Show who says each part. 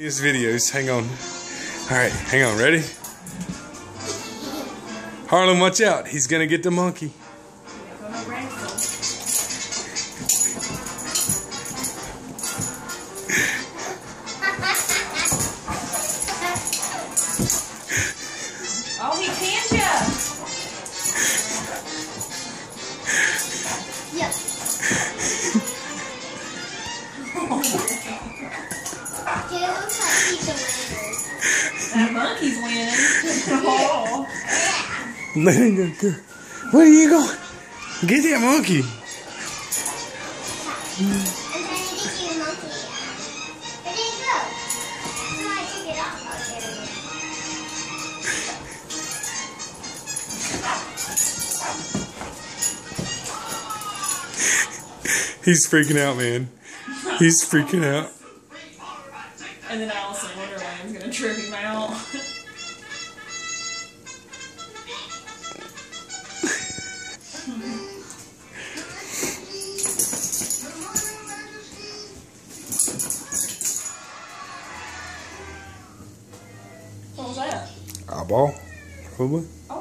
Speaker 1: These videos, hang on. Alright, hang on, ready? Harlan, watch out. He's gonna get the monkey.
Speaker 2: Oh, he canned ya!
Speaker 3: Yep.
Speaker 2: That monkey's winning. Oh.
Speaker 1: Let him go. Where are you going? Get that monkey.
Speaker 3: I'm trying to get you a monkey. Where did it go? No, I took it off. Oh, there it is.
Speaker 1: He's freaking out, man. He's freaking out.
Speaker 2: And then Alice in Wonderland's gonna trip him out. What was that?
Speaker 1: Eyeball, probably.
Speaker 2: Oh.